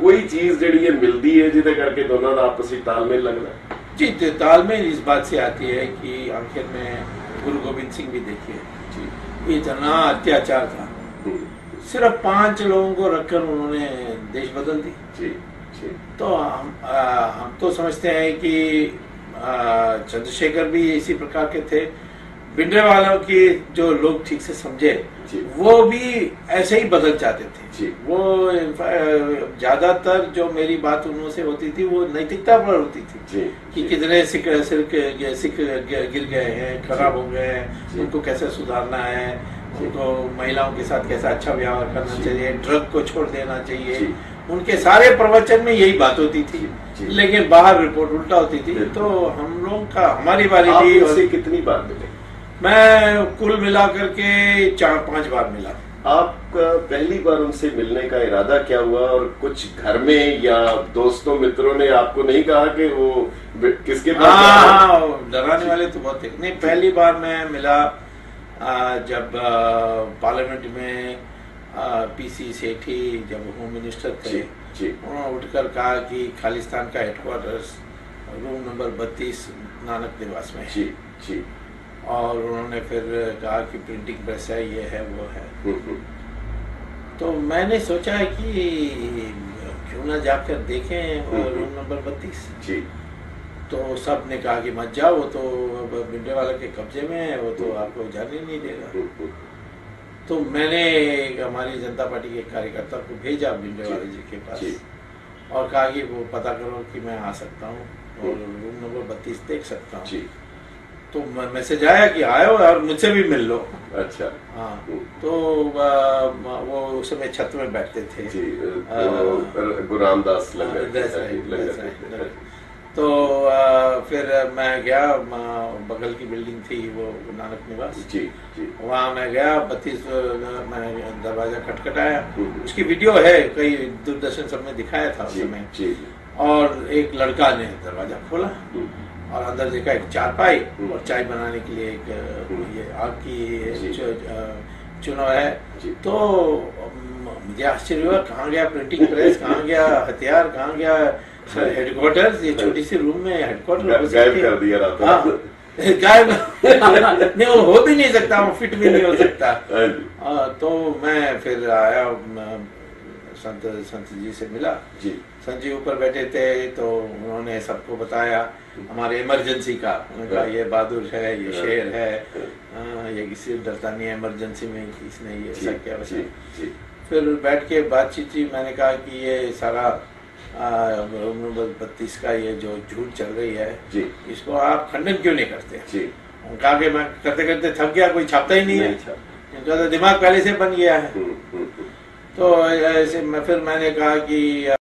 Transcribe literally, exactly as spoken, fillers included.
कोई चीज जी ये मिलती है जिसे करके दोनों का आपस में तालमेल लगना? जी, तालमेल इस बात से आती है कि आखिर में गुरु गोविंद सिंह भी देखिए, इतना अत्याचार था, सिर्फ पांच लोगों को रखकर उन्होंने देश बदल दी। जी, जी। तो हम आ, हम तो समझते हैं कि चंद्रशेखर भी इसी प्रकार के थे। भिंडरावालों की जो लोग ठीक से समझे वो भी ऐसे ही बदल जाते थे। वो ज्यादातर जो मेरी बात उनसे होती थी वो नैतिकता पर होती थी जी, कि जी। कितने सिख सिख सिख गिर गए हैं, खराब हो गए हैं, उनको कैसे सुधारना है, उनको महिलाओं के साथ कैसा अच्छा व्यवहार करना चाहिए, ड्रग को छोड़ देना चाहिए। उनके सारे प्रवचन में यही बात होती थी, लेकिन बाहर रिपोर्ट उल्टा होती थी। तो हम लोग का हमारी बारी भी। उससे कितनी बार मिले? मैं कुल मिलाकर के चार पांच बार मिला। आपका पहली बार उनसे मिलने का इरादा क्या हुआ, और कुछ घर में या दोस्तों मित्रों ने आपको नहीं कहा कि वो किसके पास? हाँ, डराने वाले तो बहुत थे। नहीं, पहली बार मैं मिला जब पार्लियामेंट में पीसी सेठी जब होम मिनिस्टर थे, उन्होंने उठकर कहा कि खालिस्तान का हेडक्वार्टर्स रूम नंबर बत्तीस नानक निवास में है। जी। और उन्होंने फिर कहा कि प्रिंटिंग प्रेस है, ये है, वो है। तो मैंने सोचा है कि क्यों ना जाकर देखें रूम नंबर बत्तीस। जी। तो सब ने कहा कि मत जाओ, वो तो भिंडरावाला के कब्जे में है, वो तो आपको जाने नहीं देगा। तो मैंने हमारी जनता पार्टी के कार्यकर्ता को भेजा भिंडरावाला जी के पास और कहा कि वो पता करो कि मैं आ सकता हूँ और रूम नंबर बत्तीस देख सकता हूँ। तो मैसेज आया कि आयो और मुझसे भी मिल लो। अच्छा। हाँ, तो वो उस समय छत में बैठते थे जी, गुरु रामदास लंगर। तो आ, फिर मैं गया, बगल की बिल्डिंग थी वो नानक निवास जी, जी। वहाँ मैं गया, बत्तीस मैं दरवाजा खटखटाया। उसकी वीडियो है, कई दूरदर्शन सब में दिखाया था उस समय। और एक लड़का ने दरवाजा खोला और अंदर देखा एक चारपाई और चाय बनाने के लिए एक ये आग की चुनाव है। तो मुझे आश्चर्य हुआ, कहाँ गया प्रिंटिंग प्रेस, कहाँ गया हथियार, कहाँ गया हेडक्वार्टर्स? ये छोटी सी रूम में हेडक्वार्टर गायब कर दिया था। हाँ, गायब नहीं, वो हो भी नहीं सकता, वो फिट भी नहीं हो सकता। आ, तो मैं फिर आया, संत संत जी से मिला जी। संत जी ऊपर बैठे थे, तो उन्होंने सबको बताया हमारे इमरजेंसी का। उन्होंने कहा ये बहादुर है, ये शेर है, आ, ये किसी डरता नहीं है इमरजेंसी में, इसने ये ऐसा क्या वैसा। फिर बैठ के बातचीत थी। मैंने कहा कि ये सारा रूम नंबर बत्तीस का ये जो झूठ चल रही है जी, इसको आप खंडन क्यों नहीं करते जी? कहा कि मैं करते करते थक गया, कोई छापता ही नहीं, नहीं है, इनका तो दिमाग पहले से बन गया है। तो ऐसे मैं फिर मैंने कहा कि